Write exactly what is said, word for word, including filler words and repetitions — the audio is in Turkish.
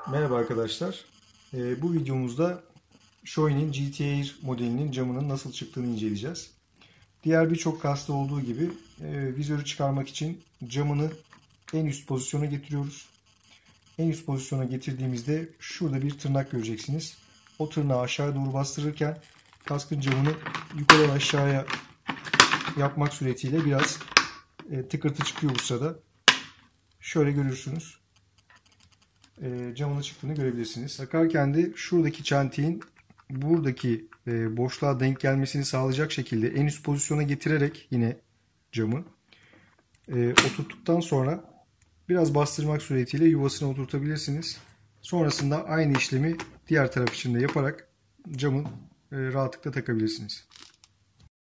Merhaba arkadaşlar. Ee, bu videomuzda Xiaomi'nin G T Air modelinin camının nasıl çıktığını inceleyeceğiz. Diğer birçok kasta olduğu gibi e, vizörü çıkarmak için camını en üst pozisyona getiriyoruz. En üst pozisyona getirdiğimizde şurada bir tırnak göreceksiniz. O tırnağı aşağıya doğru bastırırken kaskın camını yukarıdan aşağıya yapmak suretiyle biraz e, tıkırtı çıkıyor bu sırada. Şöyle görürsünüz. E, camının çıktığını görebilirsiniz. Takarken de şuradaki çentiğin buradaki e, boşluğa denk gelmesini sağlayacak şekilde en üst pozisyona getirerek yine camı e, oturttuktan sonra biraz bastırmak suretiyle yuvasına oturtabilirsiniz. Sonrasında aynı işlemi diğer taraf için de yaparak camı e, rahatlıkla takabilirsiniz.